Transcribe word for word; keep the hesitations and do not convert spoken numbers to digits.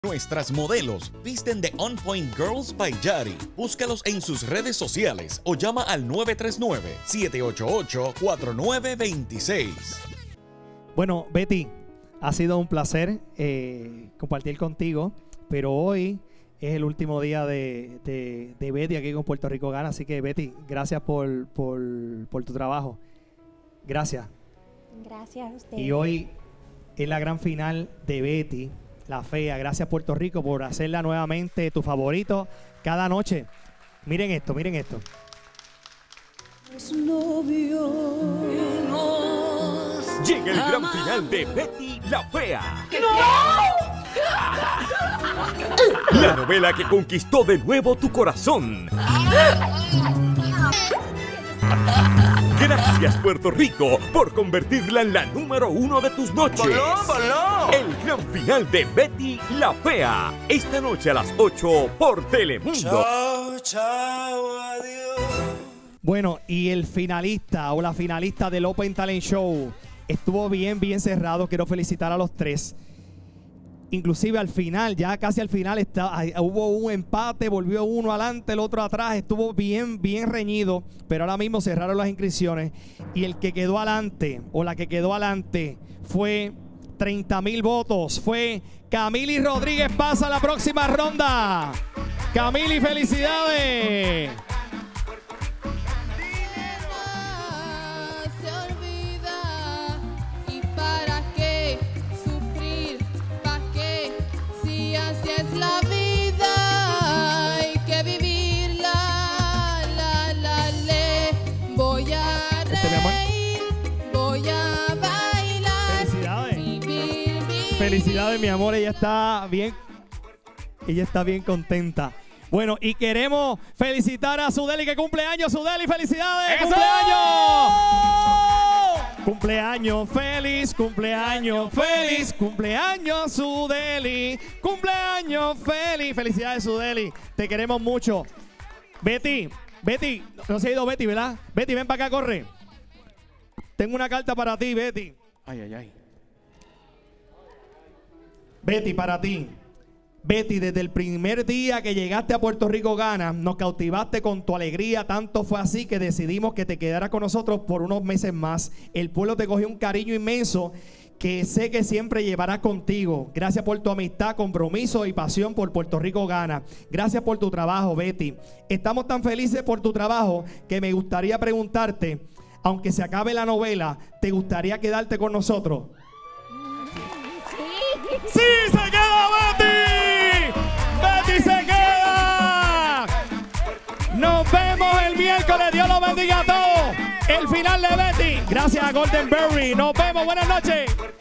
Nuestras modelos visten de On Point Girls by Yari. Búscalos en sus redes sociales o llama al nueve tres nueve, siete ocho ocho, cuatro nueve dos seis. Bueno, Betty, ha sido un placer eh, compartir contigo, pero hoy es el último día de, de, de Betty aquí con Puerto Rico Gana. Así que, Betty, gracias por, por, por tu trabajo. Gracias. Gracias a usted. Y hoy es la gran final de Betty, la fea. Gracias, Puerto Rico, por hacerla nuevamente tu favorito cada noche. Miren esto, miren esto. Llega el gran final de Betty la Fea. ¡No! La novela que conquistó de nuevo tu corazón. Gracias, Puerto Rico, por convertirla en la número uno de tus noches. ¡Boló, boló! El gran final de Betty la Fea. Esta noche a las ocho por Telemundo. Chao, chao, adiós. Bueno, y el finalista o la finalista del Open Talent Show estuvo bien, bien cerrado. Quiero felicitar a los tres. Inclusive al final, ya casi al final, está, hubo un empate, volvió uno adelante, el otro atrás. Estuvo bien, bien reñido, pero ahora mismo cerraron las inscripciones. Y el que quedó adelante, o la que quedó adelante, fue treinta mil votos. Fue Camily Rodríguez. Pasa a la próxima ronda. Camily, felicidades. La vida hay que vivirla, la, la, le. Voy a reír, voy a bailar. Felicidades. Vivir, vivir. Felicidades, mi amor. Ella está bien. Ella está bien contenta. Bueno, y queremos felicitar a Sudeli, que cumple años. Sudeli, felicidades. ¡Eso! ¡Cumpleaños! Cumpleaños feliz, cumpleaños feliz, cumpleaños Sudeli, cumpleaños feliz. Felicidades, Sudeli, te queremos mucho. Betty, Betty, no se ha ido Betty, ¿verdad? Betty, ven para acá, corre. Tengo una carta para ti, Betty. Ay, ay, ay. Betty, para ti. Betty, desde el primer día que llegaste a Puerto Rico Gana, nos cautivaste con tu alegría. Tanto fue así que decidimos que te quedaras con nosotros por unos meses más. El pueblo te cogió un cariño inmenso que sé que siempre llevarás contigo. Gracias por tu amistad, compromiso y pasión por Puerto Rico Gana. Gracias por tu trabajo, Betty. Estamos tan felices por tu trabajo que me gustaría preguntarte, aunque se acabe la novela, ¿te gustaría quedarte con nosotros? Sí. ¡Sí, se queda Betty! ¡Betty se queda! Nos vemos el miércoles. Dios los bendiga a todos. El final de Betty. Gracias a Golden Berry. Nos vemos. Buenas noches.